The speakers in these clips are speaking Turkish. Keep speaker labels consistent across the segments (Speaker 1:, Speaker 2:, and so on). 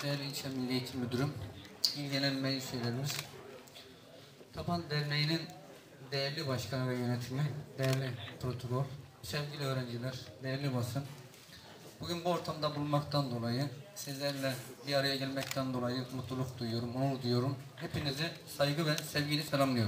Speaker 1: değerli ilçe Milli Eğitim Müdürüm, ilgilenen meclis üyelerimiz, Tapan Derneği'nin değerli başkanı ve yönetimi, değerli protokol, sevgili öğrenciler, değerli basın, bugün bu ortamda bulunmaktan dolayı, sizlerle bir araya gelmekten dolayı mutluluk duyuyorum, onur duyuyorum. Hepinizi saygı ve sevgiyle selamlıyorum.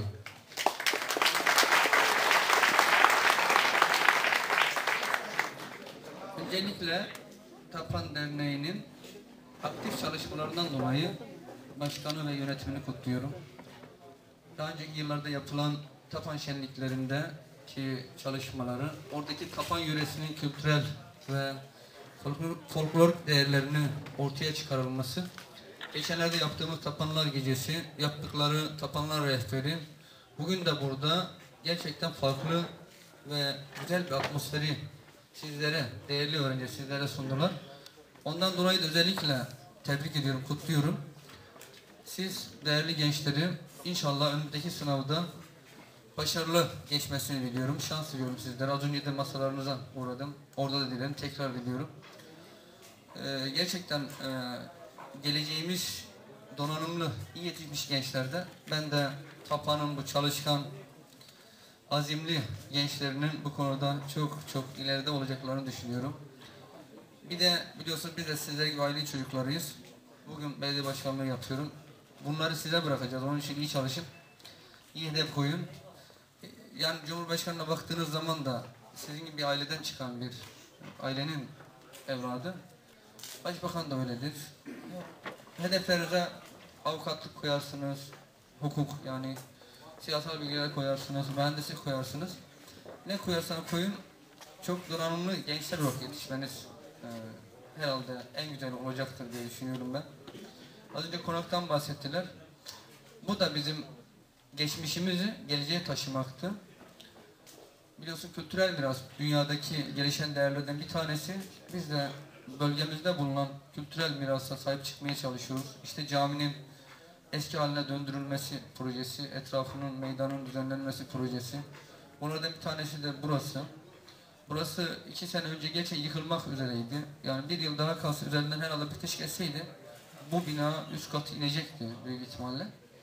Speaker 1: Öncelikle Tapan Derneği'nin aktif çalışmalarından dolayı başkanı ve yönetimini kutluyorum. Daha önceki yıllarda yapılan Tapan şenliklerindeki çalışmaları, oradaki Tapan yöresinin kültürel ve folklorik değerlerini ortaya çıkarılması, geçenlerde yaptığımız Tapanlar Gecesi, yaptıkları Tapanlar Rehberi, bugün de burada gerçekten farklı ve güzel bir atmosferi sizlere, değerli öğrenci sizlere sundular. Ondan dolayı da özellikle tebrik ediyorum, kutluyorum. Siz değerli gençleri inşallah önündeki sınavda başarılı geçmesini diliyorum. Şans diliyorum sizlere. Az önce de masalarınıza uğradım. Orada da dilerim. Tekrar diliyorum. Gerçekten geleceğimiz donanımlı, iyi yetişmiş gençlerde ben de Tapan'ın bu çalışkan, azimli gençlerinin bu konuda çok çok ileride olacaklarını düşünüyorum. Bir de biliyorsunuz biz de sizler gibi aile çocuklarıyız. Bugün belediye başkanlığı yapıyorum. Bunları size bırakacağız. Onun için iyi çalışın. İyi hedef koyun. Yani Cumhurbaşkanı'na baktığınız zaman da sizin gibi bir aileden çıkan bir ailenin evladı. Başbakan da öyledir. Hedeflerinize avukatlık koyarsınız. Hukuk yani siyasal bilgiler koyarsınız. Mühendislik koyarsınız. Ne koyarsanız koyun. Çok donanımlı gençler olarak yetişmeniz herhalde en güzel olacaktır diye düşünüyorum ben. Az önce konaktan bahsettiler. Bu da bizim geçmişimizi geleceğe taşımaktı. Biliyorsun kültürel miras dünyadaki gelişen değerlerden bir tanesi. Biz de bölgemizde bulunan kültürel mirasa sahip çıkmaya çalışıyoruz. İşte caminin eski haline döndürülmesi projesi, etrafının meydanın düzenlenmesi projesi. Bunlardan bir tanesi de burası. Burası 2 sene önce geçe yıkılmak üzereydi. Yani bir yıl daha kalsa üzerinden herhalde bitiş geçseydi bu bina üst katı inecekti büyük ihtimalle.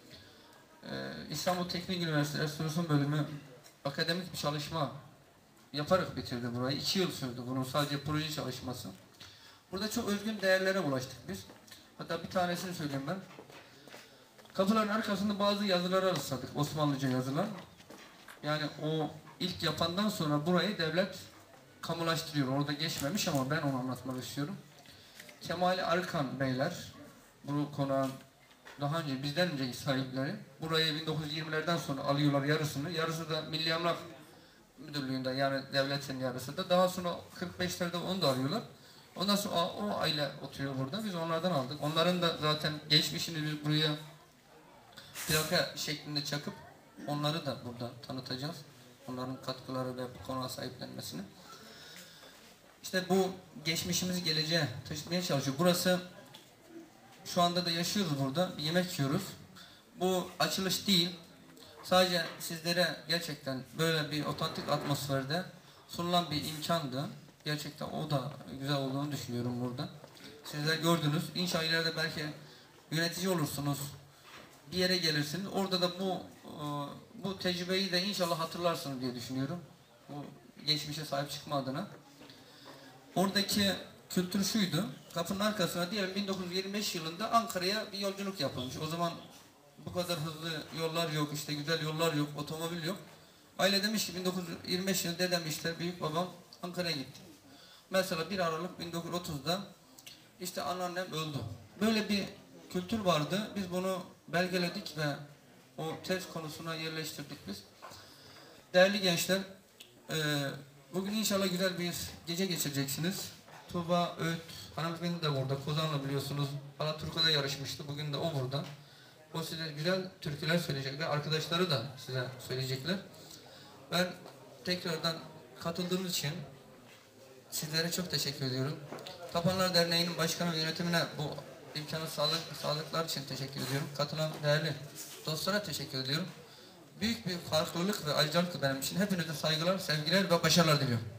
Speaker 1: İstanbul Teknik Üniversitesi Restorasyon Bölümü akademik bir çalışma yaparak bitirdi burayı. 2 yıl sürdü bunun sadece proje çalışması. Burada çok özgün değerlere ulaştık biz. Hatta bir tanesini söyleyeyim ben. Kapıların arkasında bazı yazılara rastladık. Osmanlıca yazılar. Yani o ilk yapandan sonra burayı devlet kamulaştırıyor. Orada geçmemiş ama ben onu anlatmak istiyorum. Kemal Arkan Beyler, bu konağın daha önce bizden önceki sahipleri, burayı 1920'lerden sonra alıyorlar yarısını. Yarısı da Milli Emlak Müdürlüğü'nde yani devletin yarısı da. Daha sonra 45'lerde onu da alıyorlar. Ondan sonra o aile oturuyor burada. Biz onlardan aldık. Onların da zaten geçmişini biz buraya plaka şeklinde çakıp onları da burada tanıtacağız. Onların katkıları ve bu konuya sahiplenmesini. İşte bu geçmişimizi geleceğe taşıtmaya çalışıyor. Burası şu anda da yaşıyoruz burada. Bir yemek yiyoruz. Bu açılış değil. Sadece sizlere gerçekten böyle bir otantik atmosferde sunulan bir imkandı. Gerçekten o da güzel olduğunu düşünüyorum burada. Sizler gördünüz. İnşallah ileride belki yönetici olursunuz. Bir yere gelirsiniz. Orada da bu tecrübeyi de inşallah hatırlarsınız diye düşünüyorum. Bu geçmişe sahip çıkma adına. Oradaki kültür şuydu. Kapının arkasına diyelim 1925 yılında Ankara'ya bir yolculuk yapılmış. O zaman bu kadar hızlı yollar yok, işte güzel yollar yok, otomobil yok. Aile demiş ki 1925 yılında dedem işte büyük babam Ankara'ya gitti. Mesela 1 Aralık 1930'da işte anneannem öldü. Böyle bir kültür vardı. Biz bunu belgeledik ve o tez konusuna yerleştirdik biz. Değerli gençler, bugün inşallah güzel bir gece geçireceksiniz. Tuğba Öğüt hanımefendi de burada. Kozanlı biliyorsunuz. Alaturka'da yarışmıştı. Bugün de o burada. O size güzel türküler söyleyecekler. Arkadaşları da size söyleyecekler. Ben tekrardan katıldığınız için sizlere çok teşekkür ediyorum. Tapanlar Derneği'nin başkanı ve yönetimine bu imkanı sağladıkları için teşekkür ediyorum. Katılan değerli dostlara teşekkür ediyorum. Büyük bir farklılık ve ayrıcalık benim için. Hepinize saygılar, sevgiler ve başarılar diliyorum.